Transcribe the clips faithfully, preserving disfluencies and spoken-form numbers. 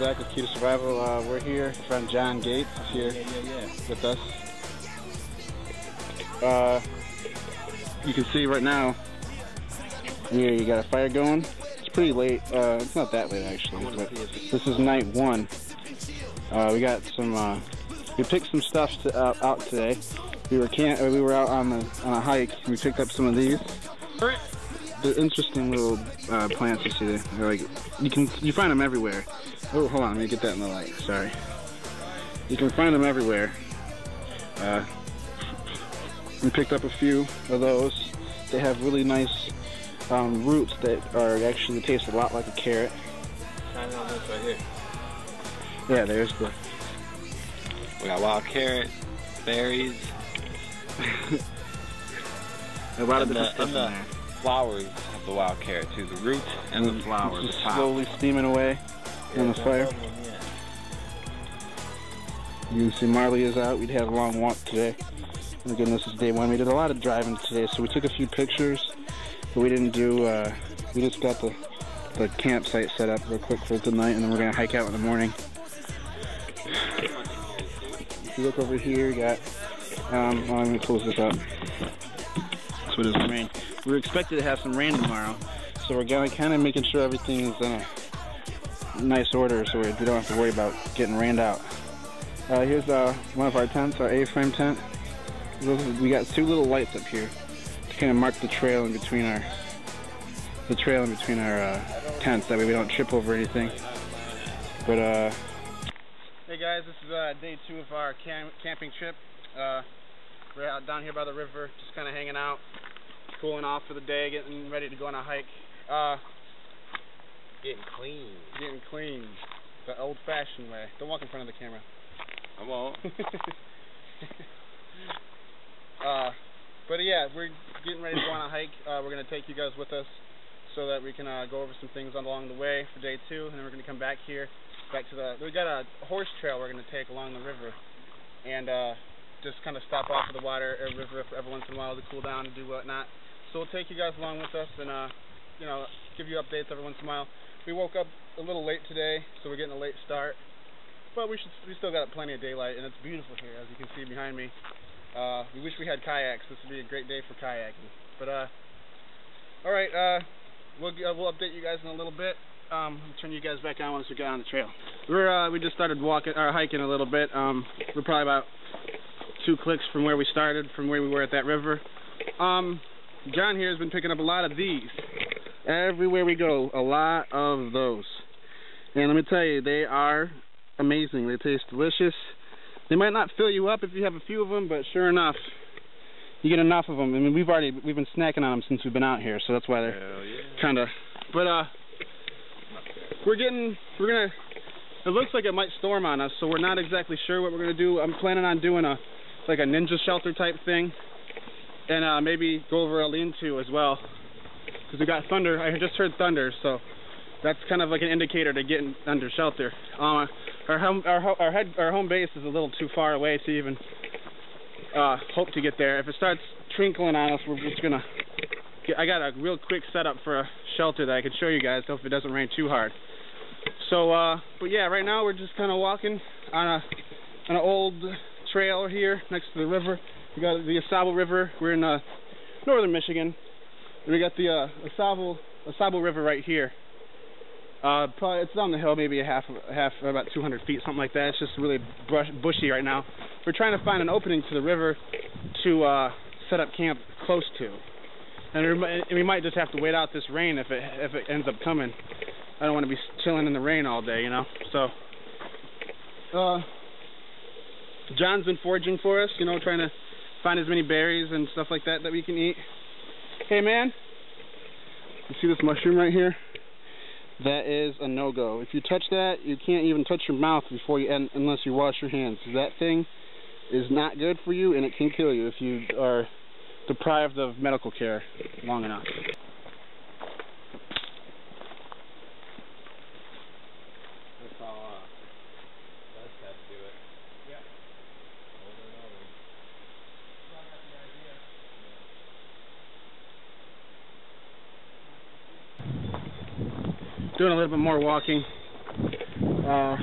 Zach with Key to Survival. Uh, we're here. Friend John Gates is here yeah, yeah, yeah. with us. Uh, you can see right now, here you got a fire going. It's pretty late. Uh, it's not that late actually, but this is night one. Uh, we got some. Uh, we picked some stuff to, uh, out today. We were can uh, we were out on the on a hike. We picked up some of these. The interesting little uh, plants you see there. They're like you can you find them everywhere. Oh, hold on, let me get that in the light. Sorry. You can find them everywhere. Uh, we picked up a few of those. They have really nice um, roots that are actually taste a lot like a carrot. Shining on this right here. Yeah, there's the. We got wild carrot, berries. A lot of and different the, stuff in the there. Flowers of the wild carrot too. The roots and the flowers. Just slowly steaming away yeah, on the fire. One, yeah. You can see Marley is out. We'd had a long walk today. And again, this is day one. We did a lot of driving today, so we took a few pictures, but we didn't do. Uh, we just got the the campsite set up real quick for the night, and then we're gonna hike out in the morning. If you look over here, you got. Um, well, I'm gonna close this up. So it is rain. We're expected to have some rain tomorrow, so we're gonna kind of making sure everything is in a nice order, so we don't have to worry about getting rained out. Uh, here's uh, one of our tents, our A-frame tent. We got two little lights up here to kind of mark the trail in between our the trail in between our uh, tents. That way we don't trip over anything. But uh, hey guys, this is uh, day two of our cam camping trip. Uh, we're out down here by the river, just kind of hanging out, cooling off for the day, getting ready to go on a hike. Uh, Getting clean. Getting clean, the old-fashioned way. Don't walk in front of the camera. I won't. uh, but yeah, we're getting ready to go on a hike. Uh, we're going to take you guys with us so that we can uh, go over some things along the way for day two, and then we're going to come back here, back to the, we got a horse trail we're going to take along the river, and uh, just kind of stop off of the water or river every once in a while to cool down and do whatnot. So we'll take you guys along with us and, uh, you know, give you updates every once in a while. We woke up a little late today, so we're getting a late start. But we should we still got plenty of daylight, and it's beautiful here, as you can see behind me. Uh, we wish we had kayaks. This would be a great day for kayaking. But uh, all right, uh, we'll uh, we'll update you guys in a little bit. Um, I'll turn you guys back on once we get on the trail. We're uh, we just started walking or hiking a little bit. Um, we're probably about two clicks from where we started, from where we were at that river. Um, John here has been picking up a lot of these. Everywhere we go, a lot of those. And let me tell you, they are amazing. They taste delicious. They might not fill you up if you have a few of them, but sure enough, you get enough of them. I mean, we've already we've been snacking on them since we've been out here, so that's why they're yeah. kind of. But uh, we're getting we're gonna. It looks like it might storm on us, so we're not exactly sure what we're gonna do. I'm planning on doing a like a ninja shelter type thing, and uh, maybe go over a lean-to as well, because we got thunder. I just heard thunder, so that's kind of like an indicator to get under shelter. Uh, our home, our our head, our home base is a little too far away to even uh, hope to get there. If it starts trickling on us, we're just gonna. Get, I got a real quick setup for a shelter that I could show you guys. Hope it doesn't rain too hard. So, uh, but yeah, right now we're just kind of walking on a on an old trail here next to the river. We got the Asabo River. We're in uh, northern Michigan. And we got the uh, Asabo Asabo River right here. Uh, probably it's down the hill, maybe a half, a half, about two hundred feet, something like that. It's just really brush, bushy right now. We're trying to find an opening to the river to uh, set up camp close to, and we might just have to wait out this rain if it if it ends up coming. I don't want to be chilling in the rain all day, you know. So, uh, John's been foraging for us, you know, trying to find as many berries and stuff like that that we can eat. Hey, man, you see this mushroom right here? That is a no-go. If you touch that, you can't even touch your mouth before you end, unless you wash your hands. That thing is not good for you, and it can kill you if you are deprived of medical care long enough. That's how uh, Les had to do it. Yeah. Over and over. So I got the idea. Doing a little bit more walking. Uh, Uh,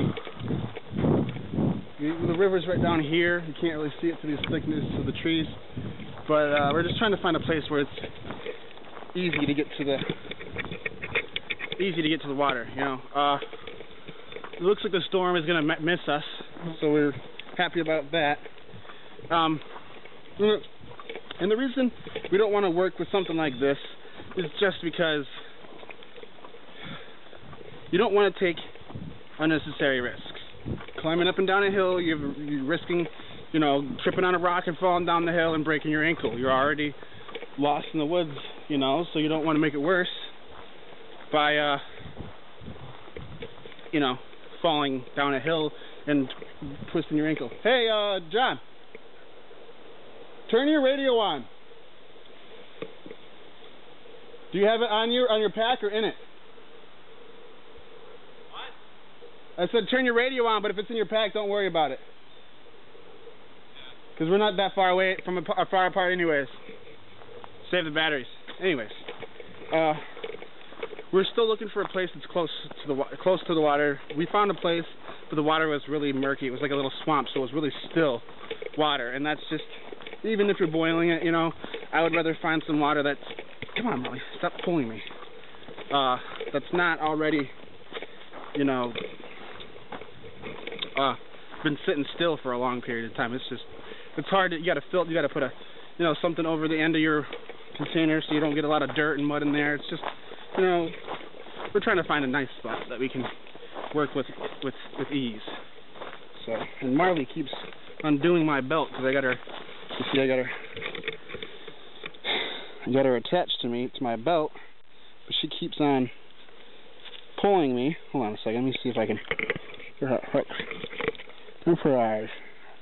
the river's right down here. You can't really see it through the thickness of the trees, but uh, we're just trying to find a place where it's easy to get to the easy to get to the water. You know, uh, it looks like the storm is gonna miss us, so we're happy about that. Um, and the reason we don't want to work with something like this is just because you don't want to take unnecessary risks. Climbing up and down a hill, you're, you're risking, you know, tripping on a rock and falling down the hill and breaking your ankle. You're already lost in the woods, you know, so you don't want to make it worse by, uh, you know, falling down a hill and twisting your ankle. Hey, uh, John, turn your radio on. Do you have it on your on your pack or in it? I said turn your radio on, but if it's in your pack, don't worry about it. Because we're not that far away from a, a far apart anyways. Save the batteries. Anyways, uh, we're still looking for a place that's close to the close to the water. We found a place, but the water was really murky. It was like a little swamp, so it was really still water. And that's just, even if you're boiling it, you know, I would rather find some water that's, come on, Molly, stop pulling me. Uh, that's not already, you know, Uh, been sitting still for a long period of time. It's just, it's hard to, you gotta fill, you gotta put a, you know, something over the end of your container so you don't get a lot of dirt and mud in there. It's just, you know, we're trying to find a nice spot that we can work with, with, with ease. So, and Marley keeps undoing my belt because I got her, you see I got her, I got her attached to me, to my belt, but she keeps on pulling me. Hold on a second, let me see if I can, look for her eyes.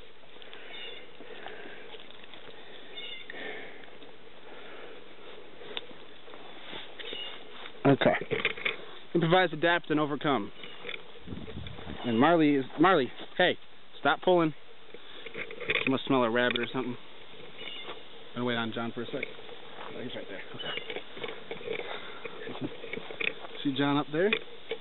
Okay. Improvise, adapt, and overcome. And Marley is Marley. Hey, stop pulling. You must smell a rabbit or something. I'm gonna wait on John for a sec. Oh, he's right there. Okay. See John up there?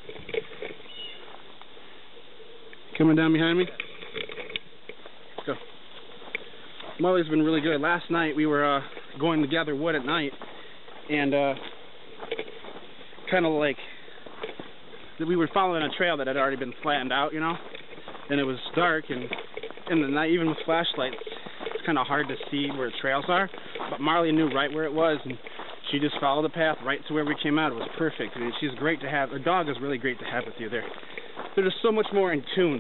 Coming down behind me. Let's go. Marley's been really good. Last night we were uh, going to gather wood at night, and uh, kind of like we were following a trail that had already been flattened out, you know, and it was dark, and in the night, even with flashlights, it's kind of hard to see where trails are. But Marley knew right where it was, and she just followed the path right to where we came out. It was perfect. I mean, she's great to have. A dog is really great to have with you there. They're just so much more in tune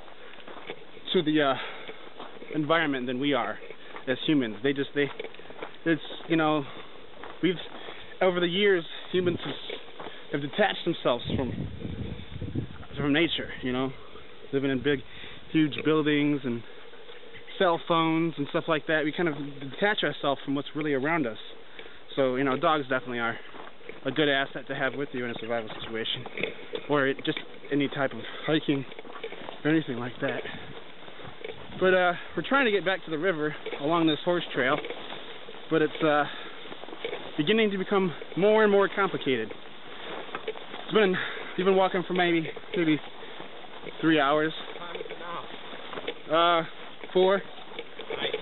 to the uh, environment than we are as humans. They just, they, it's, you know, we've, over the years, humans have detached themselves from, from nature, you know, living in big, huge buildings and cell phones and stuff like that. We kind of detach ourselves from what's really around us. So, you know, dogs definitely are a good asset to have with you in a survival situation, or it, just any type of hiking or anything like that. But uh, we're trying to get back to the river along this horse trail, but it's uh, beginning to become more and more complicated. It's been, you've been walking for maybe maybe three hours. What time is it now? Uh, four. Nice.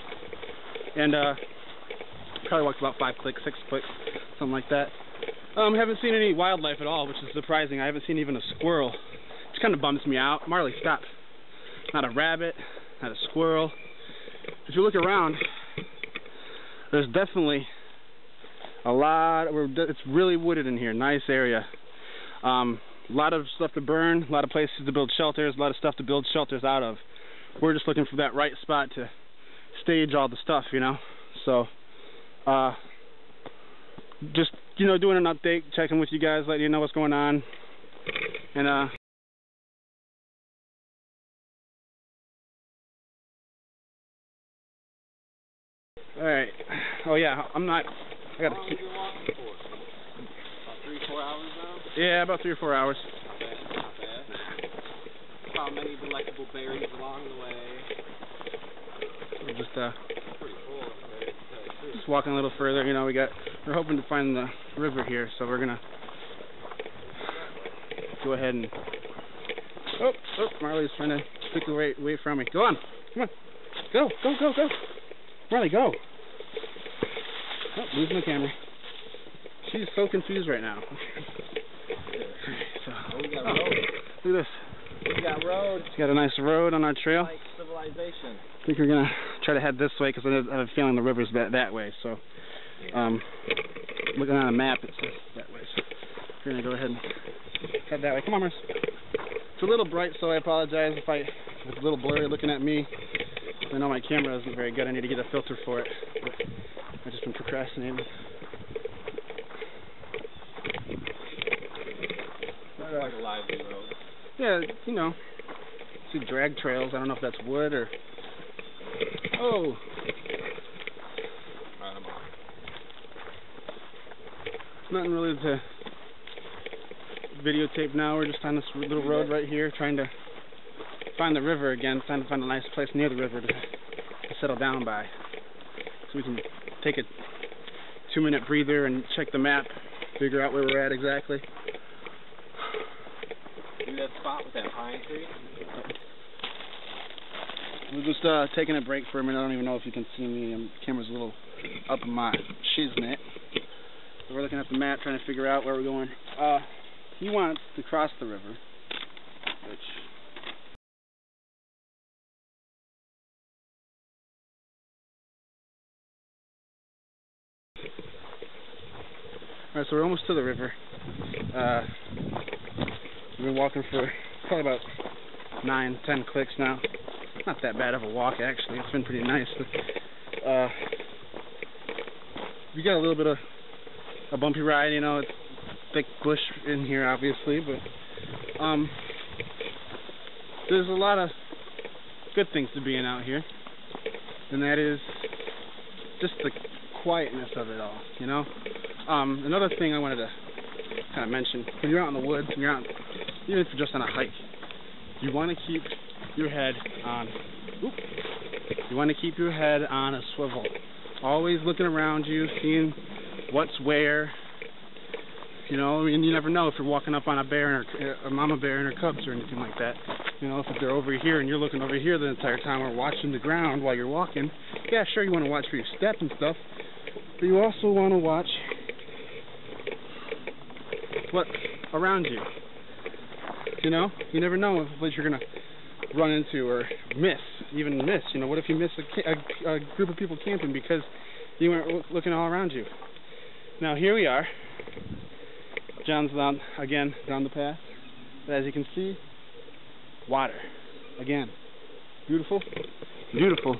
And uh, probably walked about five clicks, six clicks, something like that. Um, haven't seen any wildlife at all, which is surprising. I haven't seen even a squirrel, which kind of bums me out. Marley, stop. Not a rabbit, not a squirrel. If you look around, there's definitely a lot. It's really wooded in here. Nice area. Um, a lot of stuff to burn, a lot of places to build shelters, a lot of stuff to build shelters out of. We're just looking for that right spot to stage all the stuff, you know. So, uh, just, you know, doing an update, checking with you guys, letting you know what's going on. And, uh, alright. Oh, yeah, I'm not, I gotta keep. How long have you been walking for? About three, four hours now? Yeah, about three or four hours. Not bad, not bad. Found many delectable berries along the way. We're just, uh, Pretty full of berries, to tell you the truth. just walking a little further, you know, we got, we're hoping to find the river here, so we're gonna go ahead and Oh, Marley's trying to stick away, away from me. Go on. Come on. Go, go, go, go. Marley, go. Oh, losing the camera. She's so confused right now. So, Oh, we got oh, road. look at this. We got road. Got a nice road on our trail. Like civilization. I think we're gonna try to head this way because I have a feeling the river's that that way. So, um, looking on a map, it says that way. So we're gonna go ahead and head that way. Come on, Mars. It's a little bright, so I apologize if I it's a little blurry looking at me. I know my camera isn't very good. I need to get a filter for it. But I've just been procrastinating. Like a lively road. Yeah, you know, see drag trails. I don't know if that's wood or. Oh. Nothing really to videotape now. We're just on this little road right here, trying to find the river again. Trying to find a nice place near the river to, to settle down by, so we can take a two-minute breather and check the map, figure out where we're at exactly. See that spot with that pine tree? We're just uh, taking a break for a minute. I don't even know if you can see me. Um, the camera's a little up in my shiznit. So we're looking at the map, trying to figure out where we're going. Uh, he wants to cross the river, which... Alright, so we're almost to the river. Uh, we've been walking for probably about nine, ten clicks now. Not that bad of a walk, actually. It's been pretty nice. But, uh, we got a little bit of a bumpy ride, you know. It's thick bush in here, obviously, but um, there's a lot of good things to being out here, and that is just the quietness of it all, you know. Um, another thing I wanted to kind of mention: when you're out in the woods, when you're out, even if you're just on a hike, you want to keep your head on. Oop, you want to keep your head on a swivel. Always looking around you, seeing what's where. You know, I mean, you never know if you're walking up on a bear and her, a mama bear and her cubs or anything like that. You know, if they're over here and you're looking over here the entire time or watching the ground while you're walking, yeah, sure, you want to watch for your step and stuff, but you also want to watch what's around you. You know, you never know what you're going to run into or miss, even miss. You know, what if you miss a, a, a group of people camping because you weren't looking all around you? Now, here we are. John's down, again, down the path. But as you can see, water. Again. Beautiful. Beautiful.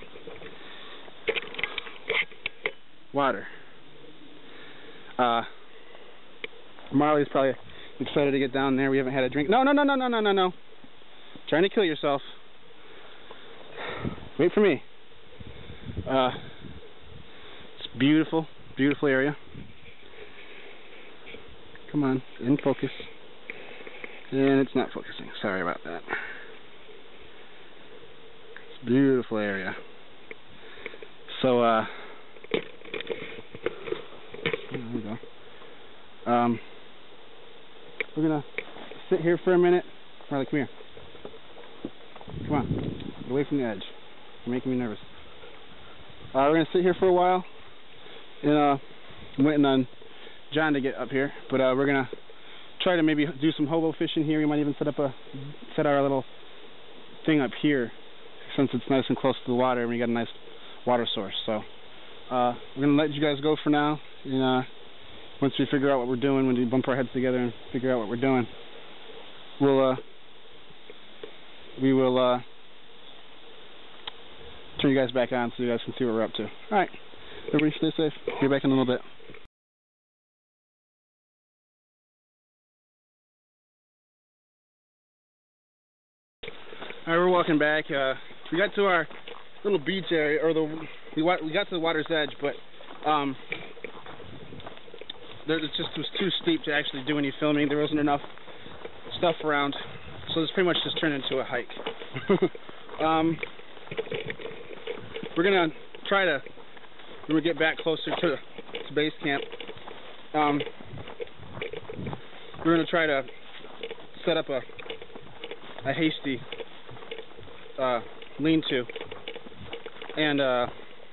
Water. Uh, Marley's probably excited to get down there. We haven't had a drink. No, no, no, no, no, no, no, no. Trying to kill yourself. Wait for me. Uh, it's beautiful. Beautiful area. Come on, in focus. And it's not focusing. Sorry about that. It's a beautiful area. So, uh, there we go. Um, we're gonna sit here for a minute. Marley, come here. Come on, get away from the edge. You're making me nervous. Uh, we're gonna sit here for a while. And, uh, I'm waiting on John to get up here, but uh, we're gonna try to maybe do some hobo fishing here. We might even set up a set our little thing up here, since it's nice and close to the water and we got a nice water source. So uh, we're gonna let you guys go for now. And uh, once we figure out what we're doing, when we bump our heads together and figure out what we're doing, we'll uh, we will uh, turn you guys back on so you guys can see what we're up to. All right, everybody, stay safe. Be back in a little bit. Alright, we're walking back. Uh, we got to our little beach area, or the we we got to the water's edge, but um, there, it just was too steep to actually do any filming. There wasn't enough stuff around, so this pretty much just turned into a hike. um, we're gonna try to when we get back closer to, to base camp. Um, we're gonna try to set up a a hasty uh, lean-to, and uh,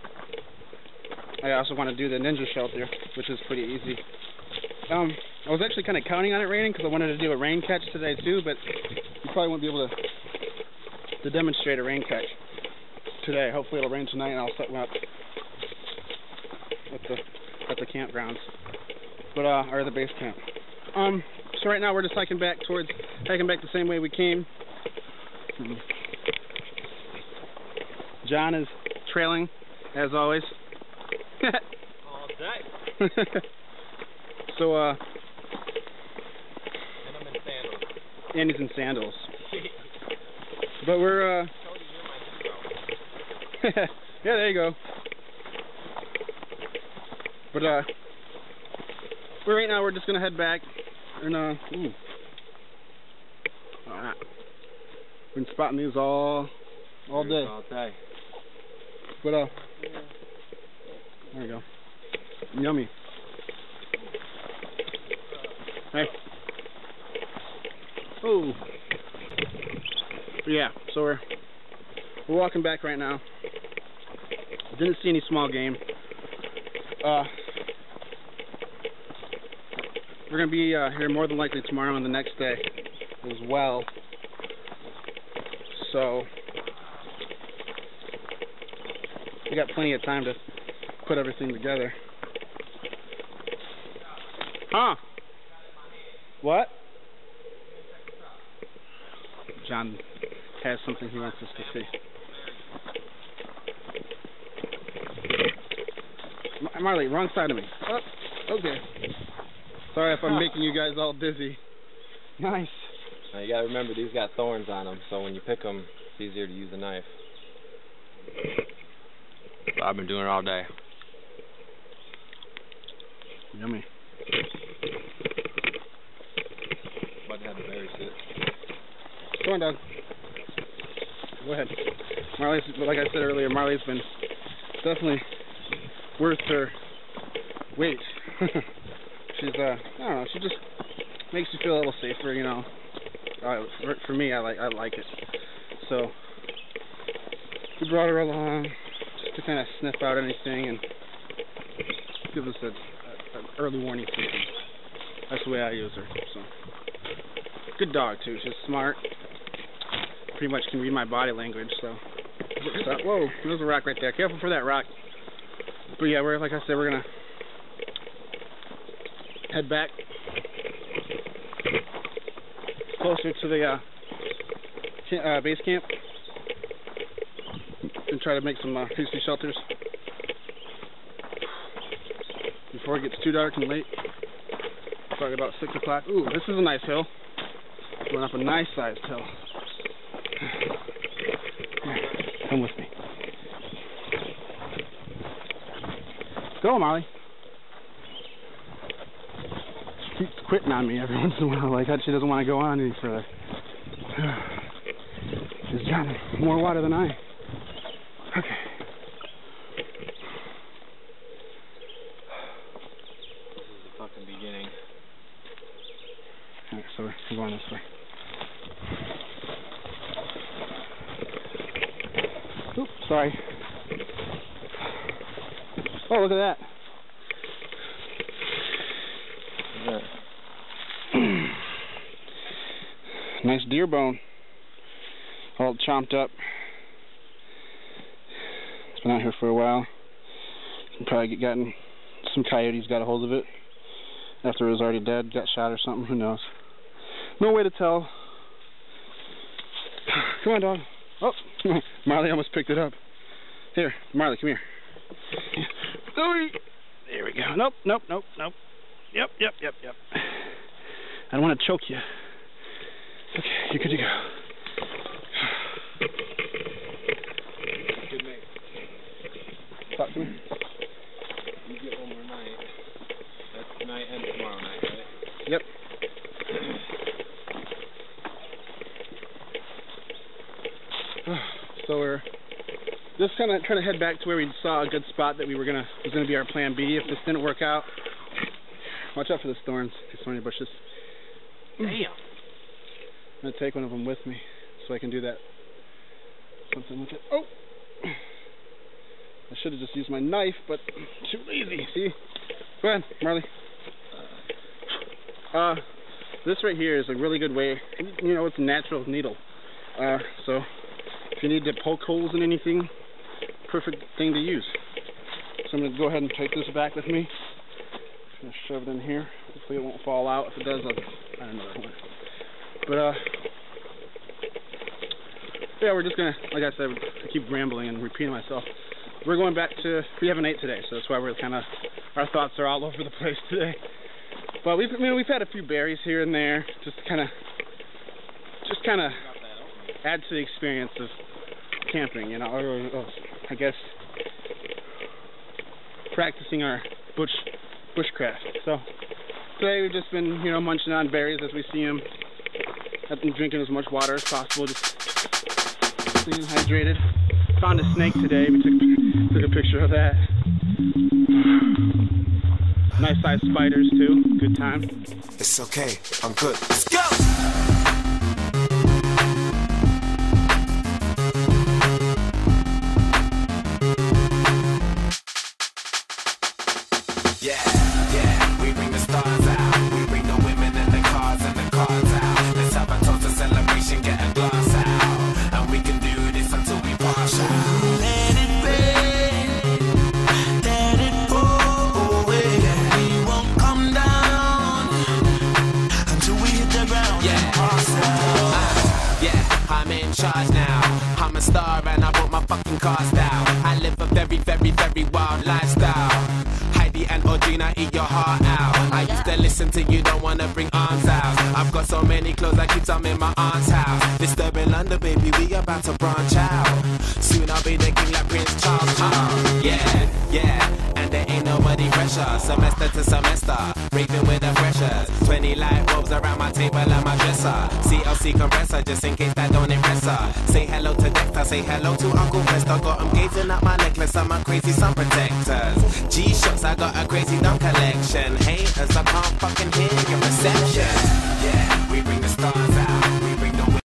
I also want to do the ninja shelter, which is pretty easy. Um, I was actually kind of counting on it raining because I wanted to do a rain catch today too, but you probably won't be able to to demonstrate a rain catch today. Hopefully it'll rain tonight and I'll set one up at the at the campgrounds, but uh, or the base camp. Um, so right now we're just hiking back towards hiking back the same way we came. John is trailing as always. All day. So uh. And I'm in sandals. And he's in sandals. But we're uh. Cody, you're my hero. Yeah, there you go. But uh, we're right now we're just gonna head back and uh, ooh, ah, been spotting these all all day. All day. But uh, there we go. Yummy. Hey. Oh. Yeah. So we're we're walking back right now. Didn't see any small game. Uh, we're gonna be uh, here more than likely tomorrow and the next day as well. So we got plenty of time to put everything together. Huh? What? John has something he wants us to see. Marley, wrong side of me. Oh, okay. Sorry if I'm making you guys all dizzy. Nice. Now you gotta remember these got thorns on them, so when you pick them, it's easier to use a knife. But I've been doing it all day. Yummy. About to have the berry sit. Go on, dog. Go ahead. Marley's, like I said earlier, Marley's been definitely worth her weight. She's uh, I don't know. She just makes you feel a little safer, you know. Uh, for, for me, I like I like it. So we brought her along just to kind of sniff out anything and give us a, a, an early warning system. That's the way I use her. So good dog too. She's smart. Pretty much can read my body language. So whoa, there's a rock right there. Careful for that rock. But yeah, we're like I said, we're gonna head back closer to the uh, camp, uh, base camp and try to make some uh, hasty shelters before it gets too dark and late. Probably about six o'clock. Ooh, this is a nice hill. Going up a nice sized hill. Come with me. Go, Molly. She keeps quitting on me every once in a while, like that she doesn't want to go on any further. She's drowning more water than I. Okay. This is the fucking beginning. Alright, so we're going this way. Oops, sorry. Oh, look at that. What's that? Nice deer bone. All chomped up. It's been out here for a while. You probably get gotten some coyotes got a hold of it after it was already dead, got shot or something, who knows. No way to tell. Come on, dog. Oh, Marley almost picked it up. Here, Marley, come here. There we go. Nope, nope, nope, nope. Yep, yep, yep, yep. I don't want to choke you. Okay, you're good to go. Good mate. Talk to me. You get one more night. That's tonight and tomorrow night, right? Yep. So we're just kind of trying to head back to where we saw a good spot that we were gonna was gonna be our plan B if this didn't work out. Watch out for the thorns, these thorny bushes. Damn. I'm gonna take one of them with me. so I can do that. Something with it. Oh! I should have just used my knife, but too lazy. See? Go ahead, Marley. Uh, this right here is a really good way. You know, it's a natural needle. Uh, so if you need to poke holes in anything, perfect thing to use. So I'm going to go ahead and take this back with me. I'm going to shove it in here. Hopefully it won't fall out. If it does, I'll find another one. But, uh, yeah, we're just going to, like I said, I keep rambling and repeating myself. We're going back to, we haven't ate today, so that's why we're kind of, our thoughts are all over the place today. But we've, I mean, we've had a few berries here and there, just kind of, just kind of add to the experience of camping, you know, or, or I guess practicing our bush bushcraft. So today we've just been, you know, munching on berries as we see them. I've been drinking as much water as possible, just staying hydrated. Found a snake today. We took took a picture of that. Nice sized spiders too. Good time. It's okay. I'm good. Let's go. Yeah, yeah. We bring the stars out. We bring the women and the cars and the cars out. Let's have a toast, a celebration, get a glass out, and we can do this until we pass out. Let it rain, let it pour away. We won't come down until we hit the ground. Yeah, uh, yeah. I'm in charge now. I'm a star and I brought my fucking cars down. I live a very, very, very wild lifestyle. And Audrina, eat your heart out. I used to listen to you, don't wanna bring arms out. I've got so many clothes, I keep some in my aunt's house. Disturbing London, baby, we about to branch out. Soon I'll be the king like Prince Charles. Uh, yeah, yeah, and there ain't nobody fresher. Semester to semester, raving with the freshers. Twenty light bulbs around my table and my dresser. C L C compressor, just in case that don't impress her. Say hello to Dexter, say hello to Uncle Fester. Got him gazing at my necklace and my crazy sun protectors. G-Shocks, I got a crazy dumb collection. Haters, I can't fucking hear your reception. Yeah, we bring the stars